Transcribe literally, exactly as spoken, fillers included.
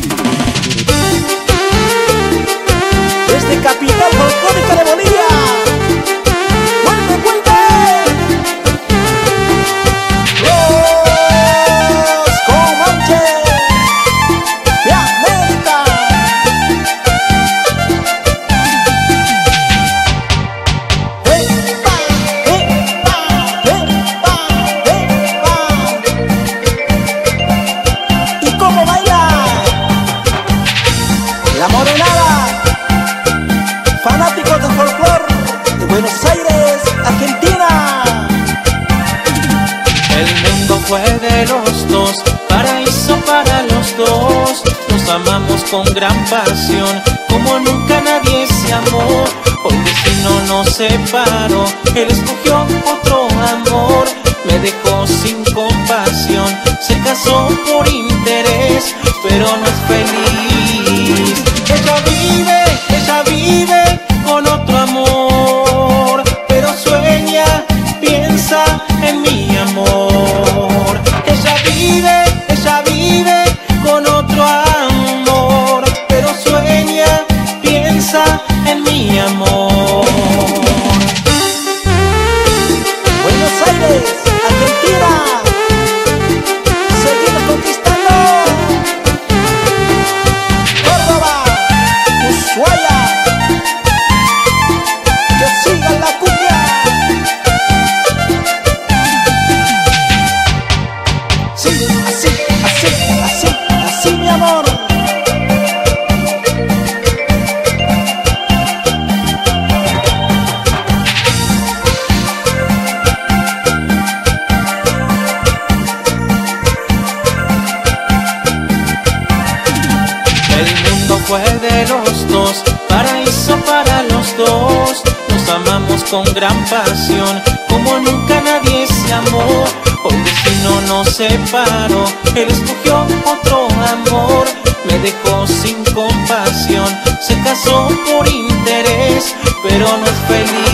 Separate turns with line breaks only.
Desde capital folclórica de Bolivia. ¡Vuelve, vuelve! Los Comanches de América. ¡Epa! ¡Epa! ¡Epa! ¡Epa! ¿Y cómo baila? La morenada. Fanáticos del folclor de Buenos Aires, Argentina.
El mundo fue de los dos, paraíso para los dos. Nos amamos con gran pasión, como nunca nadie se amó. Hoy el destino nos separó, él escogió otro amor. Me dejó sin compasión, se casó por interés, pero no es feliz. Ella vive, ella vive con otro amor, pero sueña, piensa en mi amor. Ella vive, ella vive con otro amor, pero sueña, piensa en mi amor.
Buenos Aires, Argentina. Seguimos conquistando. Córdoba, Ushuaia. Que siga la cumbia. Sí, así, así, así, así, mi amor.
El mundo fue de los dos, paraíso para los dos. Nos amamos con gran pasión, como nunca nadie se amó. Hoy el destino nos separó, él escogió otro amor. Me dejó sin compasión, se casó por interés, pero no es feliz.